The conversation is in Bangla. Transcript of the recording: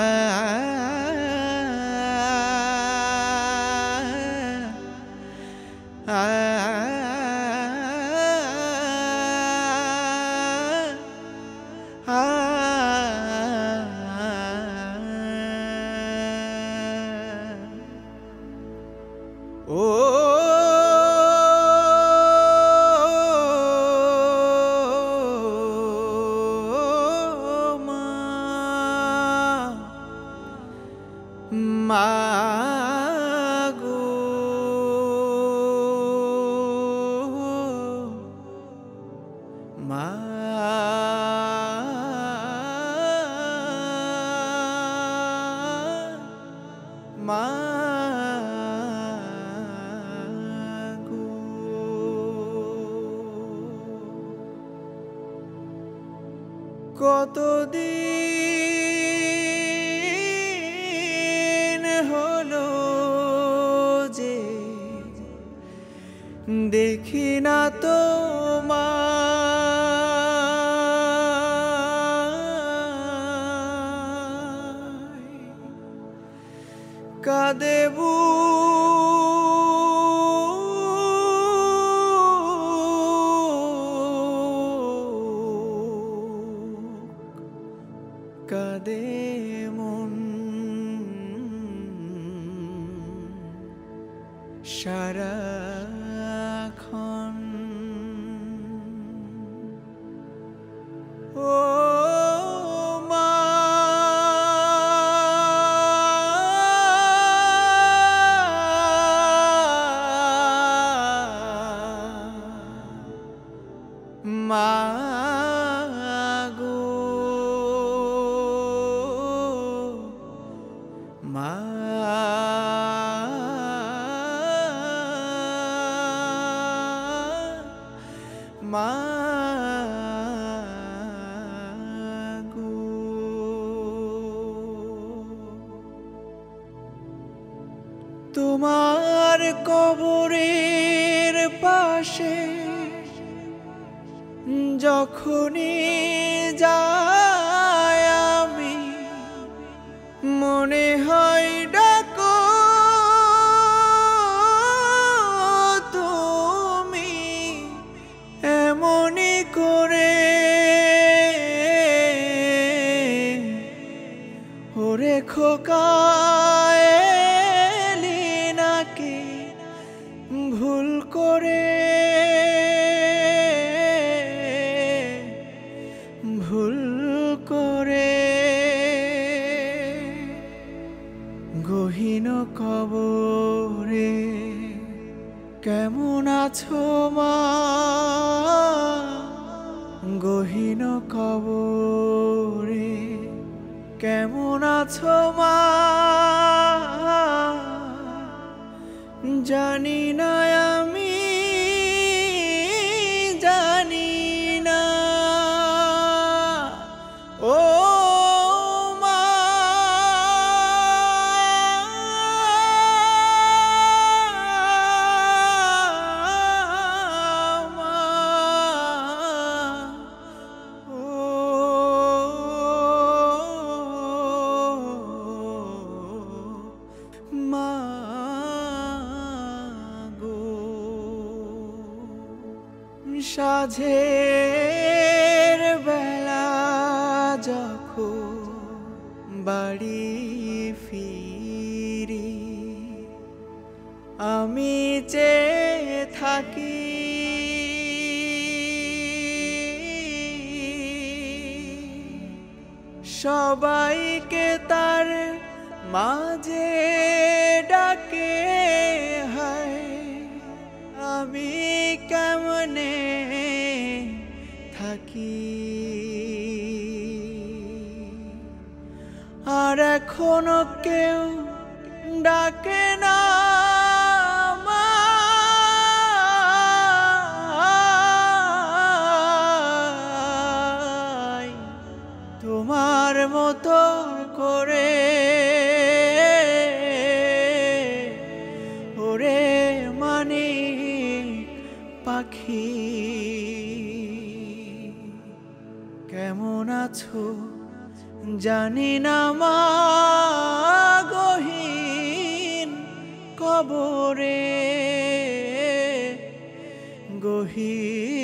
মাগো মা মাগো কতদিন হলো যে দেখি না তোমায় কাঁদে কাঁদে মন সারাক্ষণ ও মা মাগো মা মাগো তোমার কবরের পাশে যখনই যাই আমি মনে হয় ডাকো তুমি এমনি করে ওরে খোকা এলি নাকি ভুল করে ভুল করে গহীন কবরে কেমন আছো মা গহীন কবরে কেমন আছো মা জানি না আমি জানি না ও মা সাঝের বেলা যখন বাড়ি ফিরি আমি চেয়ে থাকি সবাইকে তার মাঝে ডাকে হায় আমি কেমনে থাকি আর এখনো কেউ ডাকে না তোমার মতো করে ওরে মানিক পাখি কেমন আছো জানি না মা গহীন কবরে গহীন